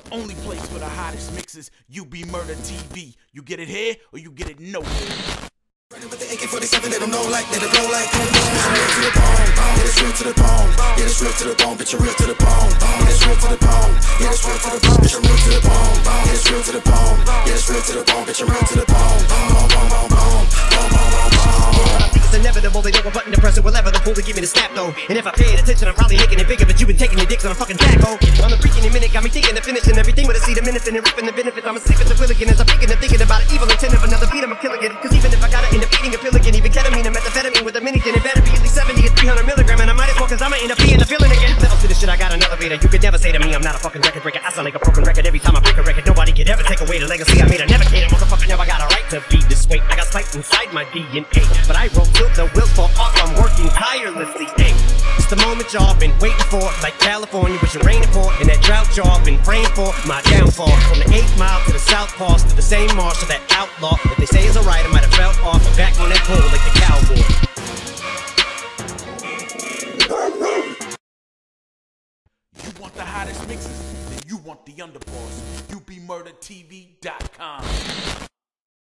only place for the hottest mixes, UBMurdaTv. You get it here or you get it nowhere. Running with the AK-47, they don't know like, they don't blow like boom, boom. Real to the bone, yeah, it's real to the bone. Yeah, it's real to the bone, bitch, you're real to the bone. Yeah, it's real to the bone. Yeah, it's real to the bone, bitch, you're real to the bone. Yeah, it's real to the bone. Yeah, it's real to the bone, bitch, you're real to the bone. Boom, boom, boom, boom, boom, boom, boom, boom, boom. I think it's inevitable, they know a button to press it will ever the pull to give me the snap though. And if I paid attention, I'm probably making it bigger, but you've been taking your dicks on a fucking backhoe. On the freaking minute, got me thinking of finishing everything with a seed, a minute, and reaping the benefits. I'm asleep at the wheel again as I'm thinking about an evil intent of another beat, I'm a killing it. Cause even if I gotta end up eating a pill again, even ketamine and methamphetamine with a minikin, it better be at least 70 and 300 milligram, and I might as well cause I'ma end up being the feeling again. Levels to this shit, I got an elevator. You could never say to me I'm not a fucking record breaker. I sound like a broken record every time I break a record. Nobody could ever take away the legacy I made. I never cater, motherfucker never got a right to be this way. I got spiked inside my DNA, but I wrote till the wheels fall off. I'm working tirelessly. Hey, it's the moment y'all been waiting for, like California, which you're raining for, and that drought y'all been praying for. My downfall from the 8 Mile to the South Pass to the same marsh to that outlaw. If they say it's alright, I might have felt off. I'm back on that pole like the cowboy. You want the hottest mixes? Then you want the underboss. UBMurdaTv.com.